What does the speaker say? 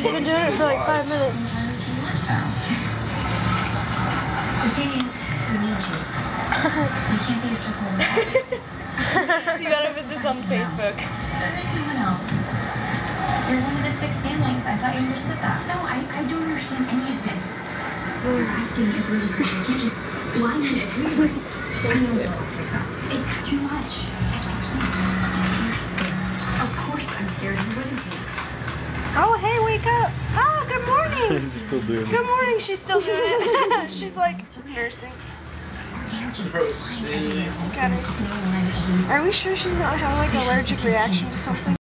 She's been doing it for like 5 minutes. The thing is, we need you. You can't be a circle without me. You gotta put this on Facebook. There's no one else. You're one of the 6 families. I thought you understood that. No, I don't understand any of this. What you're asking is ludicrous. You can't just blindly agree with it. I know it's a lot to accept. It's too much. I can't. You're scared. Of course I'm scared. You wouldn't be. Oh, hey, wake up. Oh, good morning. She's still doing it. Good morning. She's still doing it. She's like nursing. Got it. Are we sure she's not having like an allergic reaction to something?